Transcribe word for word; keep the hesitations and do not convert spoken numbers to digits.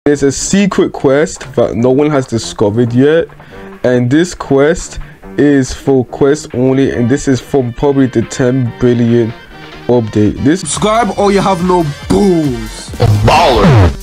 There's a secret quest that no one has discovered yet, and this quest is for quest only, and this is from probably the ten billion update. This subscribe or you have no balls. Baller.